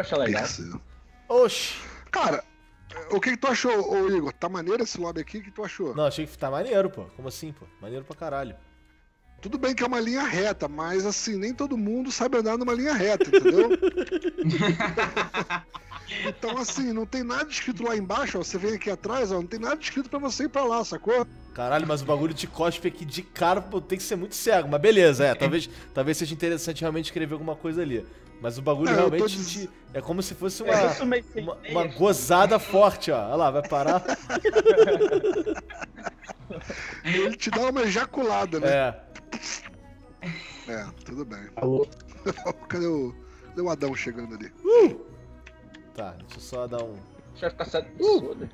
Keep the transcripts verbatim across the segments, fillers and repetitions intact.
achar legal. Oxi. Cara, o que, que tu achou, ô Igor? Tá maneiro esse lobby aqui? O que tu achou? Não, achei que tá maneiro, pô. Como assim, pô? Maneiro pra caralho. Tudo bem que é uma linha reta, mas assim, nem todo mundo sabe andar numa linha reta, entendeu? Então assim, não tem nada escrito lá embaixo, ó. Você vem aqui atrás, ó, não tem nada escrito pra você ir pra lá, sacou? Caralho, mas o bagulho te cospe aqui de cara, pô, tem que ser muito cego. Mas beleza, é. Talvez, talvez seja interessante realmente escrever alguma coisa ali. Mas o bagulho Não, realmente diz... te, é como se fosse uma, É, meio uma, uma gozada forte, ó. Olha lá, vai parar. Ele te dá uma ejaculada, né? É. É, tudo bem. Alô? Cadê o, cadê o Adão chegando ali? Uh! Tá, deixa eu só dar um... Deixa eu ficar sete pessoas, né?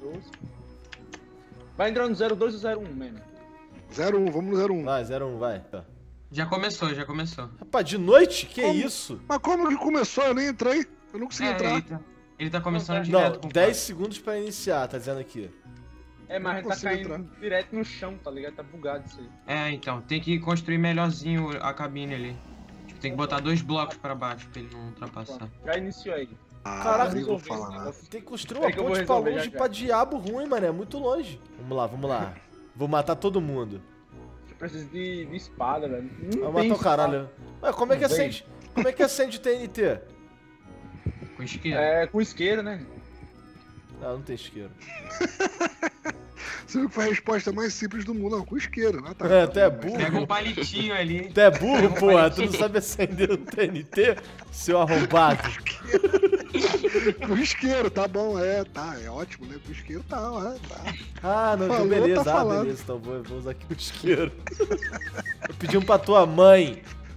Vai entrar no zero dois ou zero um mesmo. zero um, vamos no zero um. Vai, zero um, vai. Tá. Já começou, já começou. Rapaz, de noite? Que Como? isso? Mas como que começou? Eu nem entrei. Eu não consegui É, entrar. ele, tá, ele tá começando Não, direto Não, com dez segundos pra iniciar, tá dizendo aqui. É, mas ele tá consigo caindo entrar. direto no chão, tá ligado? Tá bugado isso aí. É, então, tem que construir melhorzinho a cabine ali. Tipo, tem que botar dois blocos pra baixo pra ele não ultrapassar. Já iniciou aí. Ah, Caraca, nem vou resolver falar esse nada. negócio. Tem que construir Peraí uma que eu vou ponte pra resolver longe já, já. pra diabo ruim, mano. É muito longe. Vamos lá, vamos lá. Vou matar todo mundo. Eu preciso de, de espada, velho. Não Vou tem matar o espada. caralho. Ué, como é que Não tem. acende? Como é que acende o T N T? Com isqueiro. É, com isqueira, né? Não, não tem isqueiro. Você viu que foi a resposta mais simples do mundo, não, com isqueiro, né? Tá, É, tu é burro. Pega um palitinho ali. Tu é burro, Pega um porra. Tu não palitinho. sabe acender o T N T, seu arrombado. Com isqueiro, tá bom, é, tá, é ótimo, né? Com isqueiro tá, é, tá. Ah, não, então Falou, beleza. tá Ah, falando. beleza. Então vou, vou usar aqui o isqueiro. Eu pedi um pra tua mãe.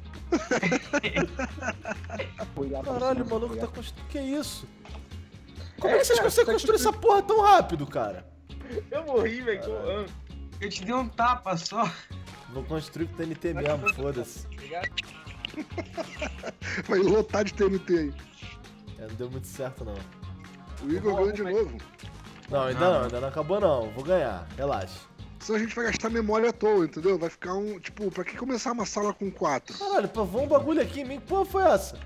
Caralho, o maluco tá construindo. Que isso? Como é que vocês cara, conseguem tá construir essa porra tão rápido, cara? Eu morri, velho. com- ah, Eu te dei um tapa só. Vou construir com o T N T mesmo, foda-se. tá ligado? Vai lotar de T N T aí. É, não deu muito certo, não. O Igor ganhou de novo. Não, ainda não, ainda não acabou não. Vou ganhar, relaxa. Senão a gente vai gastar memória à toa, entendeu? Vai ficar um, tipo, pra que começar uma sala com quatro? Caralho, pô, voou um bagulho aqui em mim. Que porra foi essa?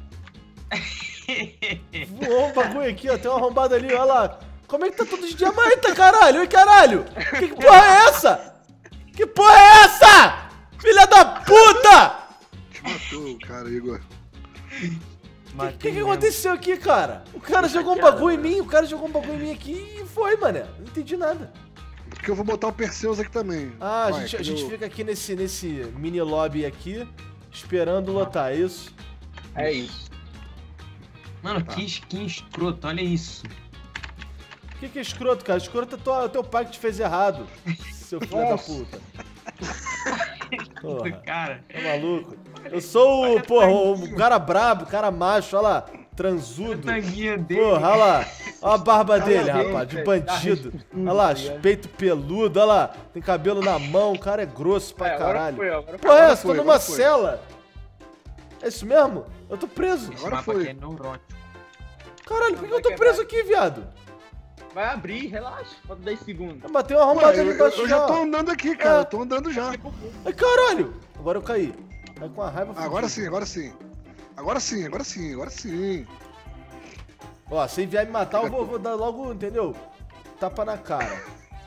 Voou um bagulho aqui, ó. Tem uma arrombada ali, olha lá. Como é que tá tudo de diamante, caralho? Oi, caralho! Que, que porra é essa? Que porra é essa? Filha da puta! Te matou, cara, Igor. O que, que, que aconteceu aqui, cara? O cara jogou um bagulho em mim, o cara jogou um bagulho em mim aqui e foi, mané. Não entendi nada. Porque eu vou botar o Perseus aqui também. Ah, a Vai, gente, a cadê gente o- fica aqui nesse, nesse mini lobby aqui, esperando lotar, é isso? É isso. Mano, que skin escroto, olha isso. O que, que é escroto, cara? Escroto é tua- teu pai que te fez errado, seu filho da Nossa. puta. Porra, Cara, tá maluco? Eu sou o, porra, o cara brabo, o cara macho, olha lá, transudo. a tanguinha dele. Porra, olha lá, olha a barba dele, Parabéns, rapaz, de velho. bandido. Tá Olha lá, tudo, peito peludo, olha lá, tem cabelo na mão, o cara é grosso pra É, agora caralho. foi, agora foi. Porra, é Agora essa? Tô foi, numa agora foi. cela. É isso mesmo? Eu tô preso. Esse Agora mapa foi. aqui é neurótico. Caralho, por que eu Vai tô quebrar. preso aqui, viado? Vai abrir, relaxa. Falta dez segundos. Eu matei uma Ué, arrombada eu, ali eu- embaixo eu já tô ó. andando aqui, cara. É. Eu tô andando já. Ai, caralho! Agora eu caí. Vai com a raiva. Agora fudida. sim, agora sim. Agora sim, agora sim, agora sim. Ó, se vier me matar, eu vou, vou dar logo, entendeu? Tapa na cara.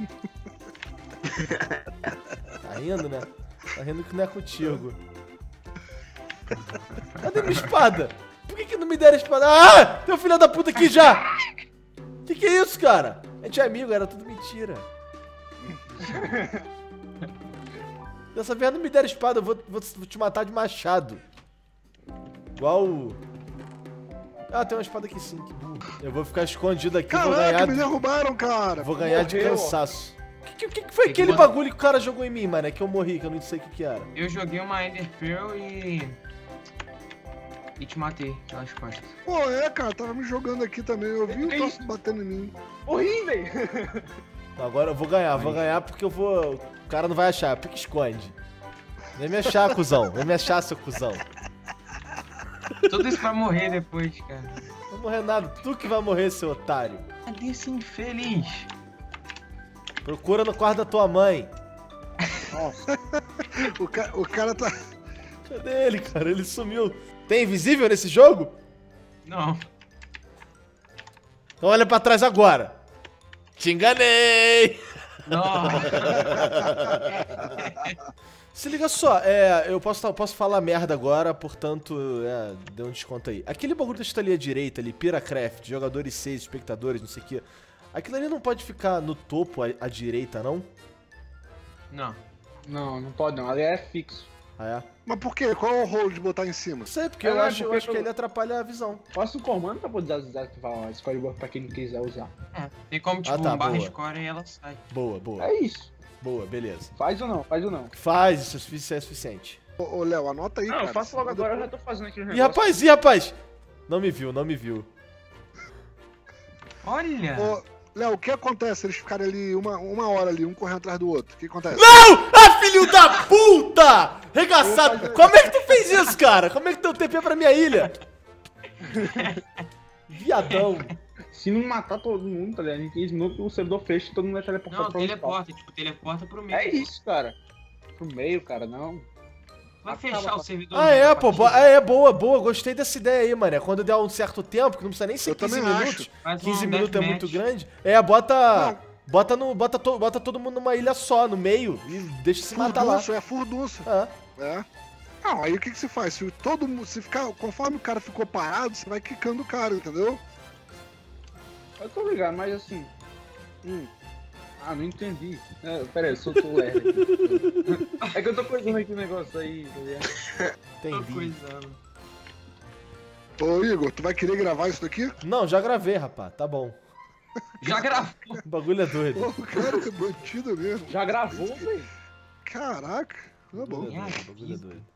Tá rindo, né? Tá rindo que não é contigo. Cadê minha espada? Por que, que não me deram a espada? Ah! Tem um filho da puta aqui já! Que que é isso, cara? A gente é amigo, era tudo mentira. Dessa vez não me deram espada, eu vou, vou te matar de machado. Igual o... Ah, tem uma espada aqui sim, que burro. Eu vou ficar escondido aqui, vou Caraca, ganhar... me derrubaram, cara. Vou ganhar de Morreu, ó. cansaço. O que, que, que foi Tem que aquele botar- bagulho que o cara jogou em mim, mano? É que eu morri, que eu não sei o que que era. Eu joguei uma Ender Pearl e... E te matei nas costas. Pô, é, cara, tava me jogando aqui também. Eu vi o Que troço batendo em mim. Morri, velho. Agora eu vou ganhar, vou ganhar porque eu vou... O cara não vai achar, pique esconde. Vem me achar, cuzão. Vem me achar, seu cuzão. Tudo isso pra morrer depois, cara. Não vai morrer nada, tu que vai morrer, seu otário. Cadê esse infeliz? Procura no quarto da tua mãe. O, ca o cara tá. Cadê ele, cara? Ele sumiu. Tem invisível nesse jogo? Não. Então olha pra trás agora. Te enganei! Nossa. Se liga só, é, eu posso, eu posso falar merda agora, portanto, é, dê um desconto aí. Aquele bagulho da ali à direita ali, Piracraft, jogadores seis, espectadores, não sei o que. Aquilo ali não pode ficar no topo à, à direita, não? Não. Não, não pode não. Ali é fixo. Ah, é? Mas por quê? Qual é o rolo de botar em cima? Não sei, porque É, eu é, acho, eu porque acho que eu- ele atrapalha a visão. Faça um comando pra poder desativar a Scoreboard pra quem não quiser usar. É, tem como, tipo, Ah, tá, um barra boa. score e ela sai. Boa, boa, É isso. boa, beleza. Faz ou não? Faz ou não? Faz, isso é sufici- é suficiente. Ô, ô, Léo, anota aí, Não, cara. eu faço logo senão agora, eu já depois- tô fazendo aqui o Ih, negócio. rapaz, ih, rapaz! Não me viu, não me viu. Olha! Ô, Léo, o que acontece se eles ficarem ali uma, uma hora ali, um correndo atrás do outro? O que acontece? Não! Ah, filho da puta! Regaçado! Como é que tu fez isso, cara? Como é que deu T P pra minha ilha? Viadão. Se não matar todo mundo, tá ligado? Em quinze minutos o servidor fecha e todo mundo vai teleportar Não, pra onde teleporta, tipo, teleporta pro meio. tá. É isso, cara. Pro meio, cara, não. Vai fechar o servidor. Ah, é, pô. bo- Ah, é, boa, boa. Gostei dessa ideia aí, mané. Quando der um certo tempo, que não precisa nem ser Eu quinze também minutos. acho. Faz um quinze minutos é deathmatch. muito grande. É, bota. Não. Bota, no, bota, to, bota todo mundo numa ilha só, no meio, e deixa se matar lá. Furdunço, é furdunço. Ah, É. Não, aí o que, que se faz? Se todo mundo. Se ficar. Conforme o cara ficou parado, você vai quicando o cara, entendeu? Eu tô ligado, mas assim. Hum. Ah, não entendi. É, pera aí, eu sou o L. É que eu tô coisando aqui o negócio aí, tá ligado? Tô entendi. coisando. Ô, Igor, tu vai querer gravar isso daqui? Não, já gravei, rapaz. Tá bom. Já gravou. O bagulho é doido. Pô, o cara é bandido mesmo. Já gravou, velho? Caraca, tá O bom. bagulho é doido, o bagulho é doido.